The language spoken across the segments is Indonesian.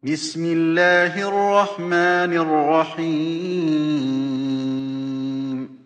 بسم الله الرحمن الرحيم.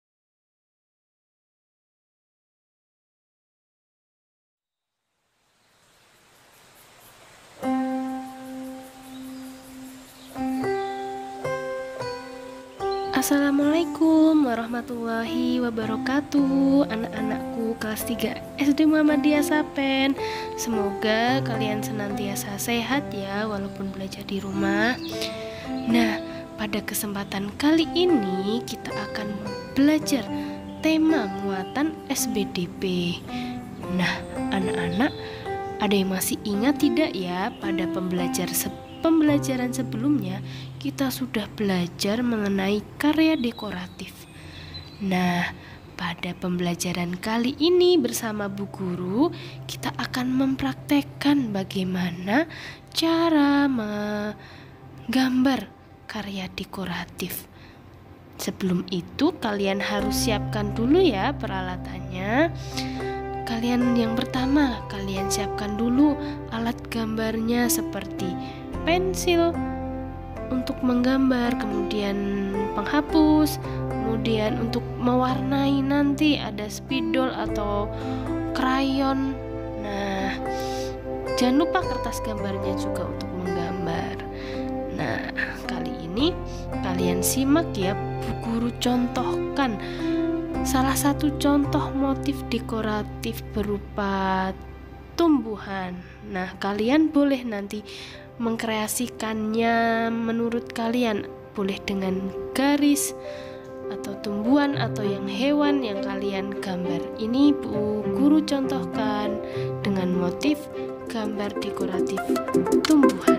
Assalamualaikum warahmatullahi wabarakatuh. Anak-anakku kelas 3 SD Muhammadiyah Sapen. Semoga kalian senantiasa sehat ya walaupun belajar di rumah. Nah, pada kesempatan kali ini kita akan belajar tema muatan SBDP. Nah, anak-anak, ada yang masih ingat tidak ya pada pembelajaran sebelumnya kita sudah belajar mengenai karya dekoratif. Nah, pada pembelajaran kali ini bersama Bu Guru kita akan mempraktekkan bagaimana cara menggambar karya dekoratif. Sebelum itu kalian harus siapkan dulu ya peralatannya. Yang pertama, kalian siapkan dulu alat gambarnya seperti pensil untuk menggambar, kemudian penghapus, kemudian untuk mewarnai nanti ada spidol atau krayon. Nah, jangan lupa kertas gambarnya juga untuk menggambar. Nah, kali ini kalian simak ya, Bu Guru contohkan salah satu contoh motif dekoratif berupa tumbuhan. Nah, kalian boleh nanti mengkreasikannya menurut kalian, boleh dengan garis atau tumbuhan atau yang hewan yang kalian gambar. Ini Bu Guru contohkan dengan motif gambar dekoratif tumbuhan.